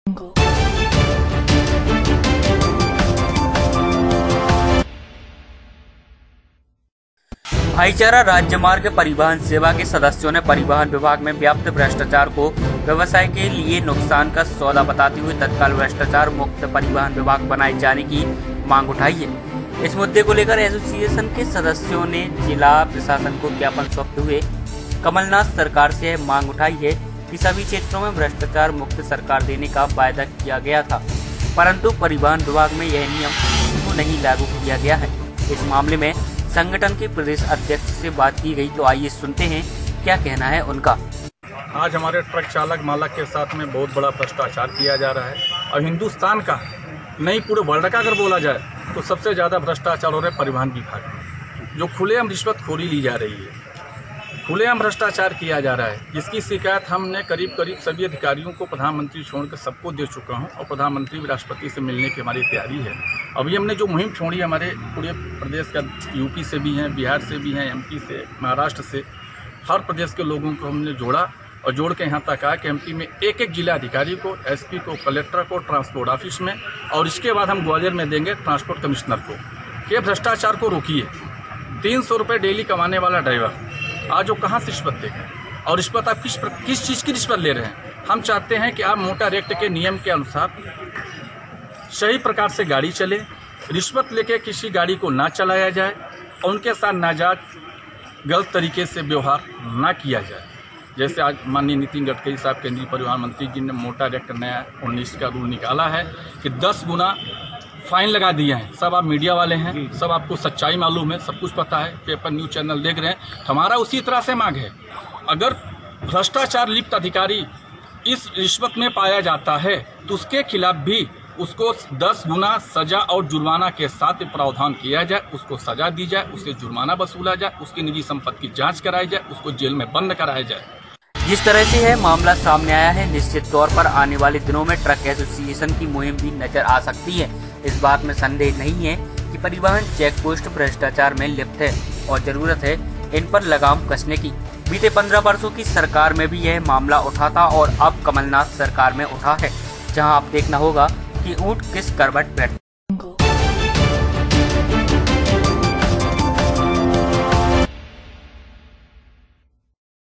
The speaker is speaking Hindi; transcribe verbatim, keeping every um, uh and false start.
भाईचारा राज्य मार्ग परिवहन सेवा के सदस्यों ने परिवहन विभाग में व्याप्त भ्रष्टाचार को व्यवसाय के लिए नुकसान का सौदा बताते हुए तत्काल भ्रष्टाचार मुक्त परिवहन विभाग बनाए जाने की मांग उठाई है। इस मुद्दे को लेकर एसोसिएशन के सदस्यों ने जिला प्रशासन को ज्ञापन सौंपते हुए कमलनाथ सरकार से मांग उठाई है कि सभी क्षेत्रों में भ्रष्टाचार मुक्त सरकार देने का वायदा किया गया था, परंतु परिवहन विभाग में यह नियम क्यों नहीं लागू किया गया है। इस मामले में संगठन के प्रदेश अध्यक्ष से बात की गई, तो आइए सुनते हैं क्या कहना है उनका। आज हमारे ट्रक चालक मालक के साथ में बहुत बड़ा भ्रष्टाचार किया जा रहा है और हिंदुस्तान का नहीं पूरे वर्ल्ड का अगर बोला जाए तो सबसे ज़्यादा भ्रष्टाचार हो रहा है परिवहन विभाग में, जो खुलेआम रिश्वतखोरी ली जा रही है, खुलेआम भ्रष्टाचार किया जा रहा है। जिसकी शिकायत हमने करीब करीब सभी अधिकारियों को प्रधानमंत्री छोड़कर सबको दे चुका हूं और प्रधानमंत्री राष्ट्रपति से मिलने की हमारी तैयारी है। अभी हमने जो मुहिम छोड़ी हमारे पूरे प्रदेश का, यूपी से भी हैं, बिहार से भी हैं, एमपी से, महाराष्ट्र से, हर प्रदेश के लोगों को हमने जोड़ा और जोड़ के यहाँ तक आया कि एमपी में एक एक जिला अधिकारी को, एसपी को, कलेक्टर को, ट्रांसपोर्ट ऑफिस में, और इसके बाद हम ग्वालियर में देंगे ट्रांसपोर्ट कमिश्नर को कि भ्रष्टाचार को रोकिए। तीन सौ रुपये डेली कमाने वाला ड्राइवर आज वो कहाँ से रिश्वत देगा, और रिश्वत आप किस किस चीज़ की रिश्वत ले रहे हैं। हम चाहते हैं कि आप मोटर एक्ट के नियम के अनुसार सही प्रकार से गाड़ी चले, रिश्वत लेके किसी गाड़ी को ना चलाया जाए और उनके साथ नाजायज गलत तरीके से व्यवहार ना किया जाए। जैसे आज माननीय नितिन गडकरी साहब केंद्रीय परिवहन मंत्री जी ने मोटर एक्ट नया उन्नीस का रूल निकाला है कि दस गुना फाइन लगा दिए हैं। सब आप मीडिया वाले हैं, सब आपको सच्चाई मालूम है, सब कुछ पता है, पेपर न्यूज़ चैनल देख रहे हैं। हमारा उसी तरह से मांग है, अगर भ्रष्टाचार लिप्त अधिकारी इस रिश्वत में पाया जाता है तो उसके खिलाफ भी उसको दस गुना सजा और जुर्माना के साथ प्रावधान किया जाए, उसको सजा दी जाए, उससे जुर्माना वसूला जाए, उसकी निजी संपत्ति की जांच कराई जाए, उसको जेल में बंद कराया जाए। जिस तरह से है मामला सामने आया है, निश्चित तौर पर आने वाले दिनों में ट्रक एसोसिएशन की मुहिम भी नजर आ सकती है। इस बात में संदेह नहीं है कि परिवहन चेक पोस्ट भ्रष्टाचार में लिप्त है और जरूरत है इन पर लगाम कसने की। बीते पंद्रह वर्षों की सरकार में भी यह मामला उठा था और अब कमलनाथ सरकार में उठा है, जहां अब देखना होगा कि ऊंट किस करवट बैठता है।